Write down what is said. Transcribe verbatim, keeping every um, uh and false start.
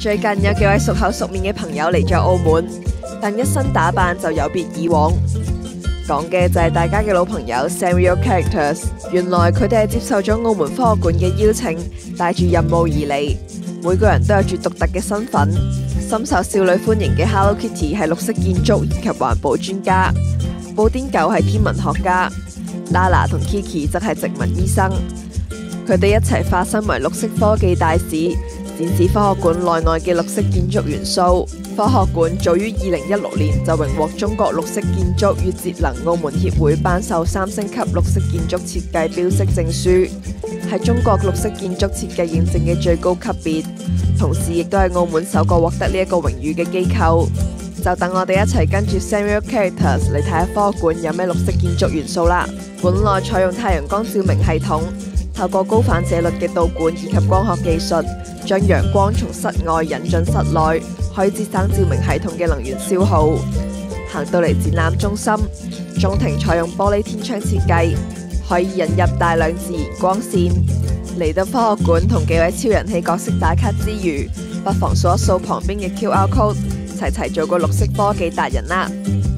最近有幾位熟口熟面嘅朋友嚟咗澳門，但一身打扮就有別以往。講嘅就係大家嘅老朋友 Sanrio Characters。原來佢哋係接受咗澳門科學館嘅邀請，帶住任務而嚟。每個人都有住獨特嘅身份。深受少女歡迎嘅 Hello Kitty 係綠色建築以及環保專家，布丁狗係天文學家，Lala 同 Kiki 則係植物醫生。佢哋一齊化身為綠色科技大使，展示科學館內外嘅綠色建築元素。科學館早於二零一六年就榮獲中國綠色建築與節能澳門協會頒授三星級綠色建築設計標識證書，係中國綠色建築設計認證嘅最高級別，同時亦都係澳門首個獲得呢一個榮譽嘅機構。就等我哋一齊跟住 Sanrio Characters 嚟睇下科學館有咩綠色建築元素啦。館內採用太陽光照明系統，透過高反射率嘅導管以及光學技術，將陽光從室外引進室內，可以節省照明系統嘅能源消耗。行到嚟展覽中心，中庭採用玻璃天窗設計，可以引入大量自然光線。嚟到科學館同幾位超人氣角色打卡之餘，不妨掃一掃旁邊嘅 Q R code，齊齊做個綠色科技達人啦！